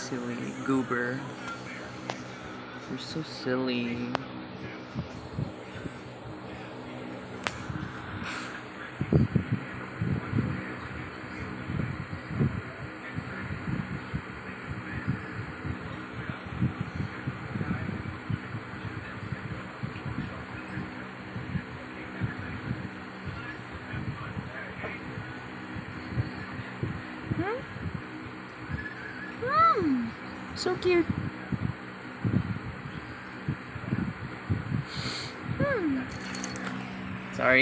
silly goober. You're so silly. So cute. Sorry.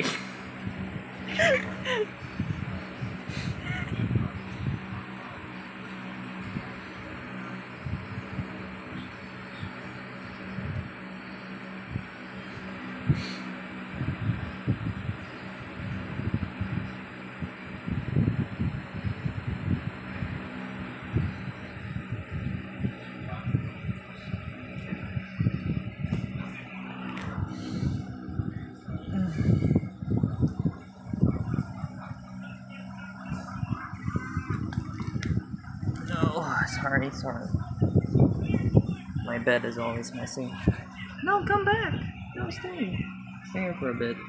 No, sorry. My bed is always messy. No, come back. No, stay. Stay here for a bit.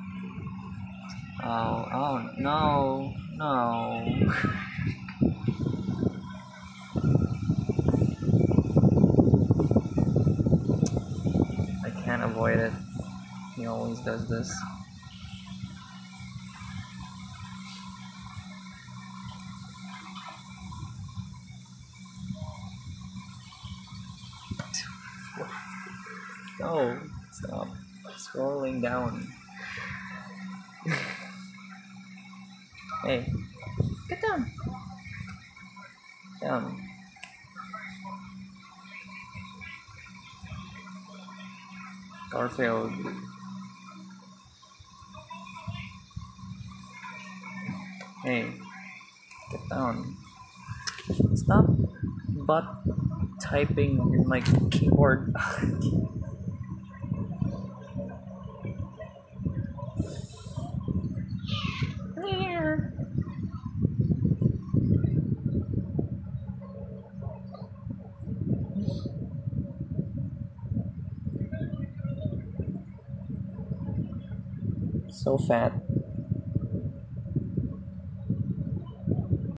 Oh, no. I can't avoid it. He always does this. No, stop scrolling down. Hey, get down. Down. Garfield. Hey, get down. Stop butt typing in my keyboard. Here. So fat.